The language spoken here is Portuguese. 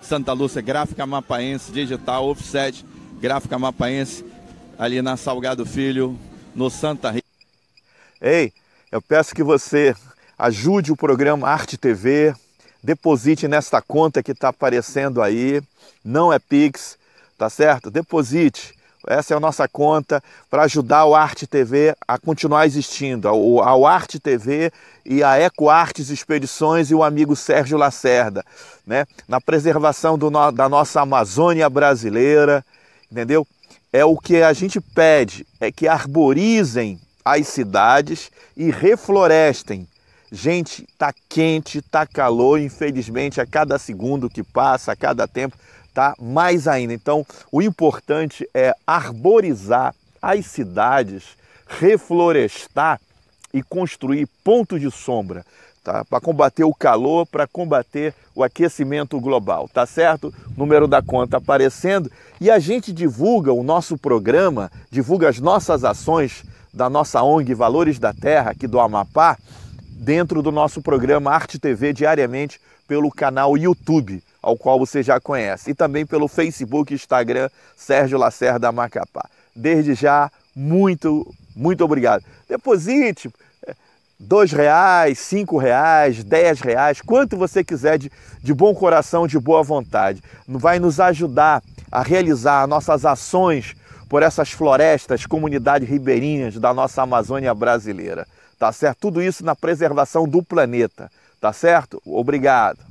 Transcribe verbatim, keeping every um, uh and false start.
Santa Lúcia, Gráfica Amapaense, Digital, Offset, Gráfica Amapaense, ali na Salgado Filho, no Santa Rita. Ei, eu peço que você ajude o programa Arte T V, deposite nesta conta que está aparecendo aí, não é Pix, tá certo? Deposite. Essa é a nossa conta para ajudar o Arte T V a continuar existindo, ao, ao Arte T V e a Eco Artes Expedições e o amigo Sérgio Lacerda, né? Na preservação do no, da nossa Amazônia brasileira, entendeu? É o que a gente pede, é que arborizem as cidades e reflorestem. Gente, tá quente, tá calor, infelizmente a cada segundo que passa, a cada tempo, tá mais ainda. Então, o importante é arborizar as cidades, reflorestar e construir pontos de sombra, tá? Para combater o calor, para combater o aquecimento global, tá certo? Número da conta aparecendo e a gente divulga o nosso programa, divulga as nossas ações da nossa O N G Valores da Terra aqui do Amapá, dentro do nosso programa Arte T V diariamente pelo canal YouTube, ao qual você já conhece, e também pelo Facebook e Instagram Sérgio Lacerda Macapá. Desde já, muito, muito obrigado. Deposite dois reais, cinco reais, dez reais, quanto você quiser de, de bom coração, de boa vontade. Vai nos ajudar a realizar nossas ações por essas florestas, comunidades ribeirinhas da nossa Amazônia brasileira. Tá certo? Tudo isso na preservação do planeta. Tá certo? Obrigado.